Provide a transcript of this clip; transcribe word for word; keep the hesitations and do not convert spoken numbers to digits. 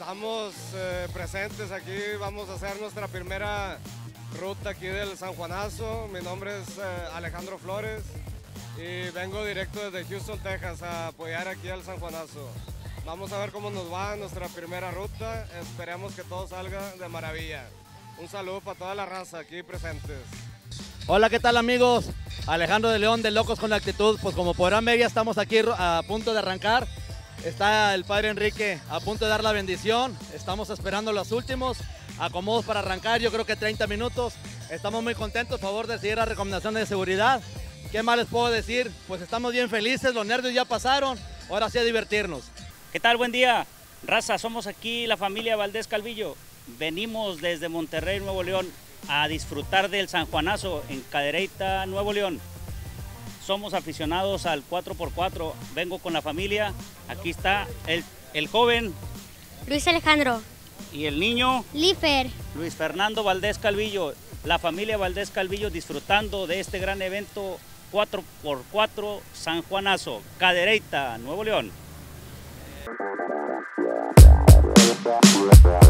Estamos eh, presentes aquí, vamos a hacer nuestra primera ruta aquí del San Juanazo. Mi nombre es eh, Alejandro Flores y vengo directo desde Houston, Texas a apoyar aquí al San Juanazo. Vamos a ver cómo nos va nuestra primera ruta, esperemos que todo salga de maravilla. Un saludo para toda la raza aquí presentes. Hola, ¿qué tal amigos? Alejandro de León de Locos con la Actitud. Pues como podrán ver, ya estamos aquí a punto de arrancar. Está el padre Enrique a punto de dar la bendición. Estamos esperando los últimos acomodos para arrancar. Yo creo que treinta minutos. Estamos muy contentos, a favor de seguir las recomendaciones de seguridad. ¿Qué más les puedo decir? Pues estamos bien felices, los nervios ya pasaron. Ahora sí a divertirnos. ¿Qué tal? Buen día. Raza, somos aquí la familia Valdés Calvillo. Venimos desde Monterrey, Nuevo León, a disfrutar del San Juanazo en Cadereyta, Nuevo León. Somos aficionados al cuatro por cuatro, vengo con la familia, aquí está el, el joven Luis Alejandro y el niño Lífer Luis Fernando Valdés Calvillo, la familia Valdés Calvillo disfrutando de este gran evento cuatro por cuatro San Juanazo, Cadereyta, Nuevo León.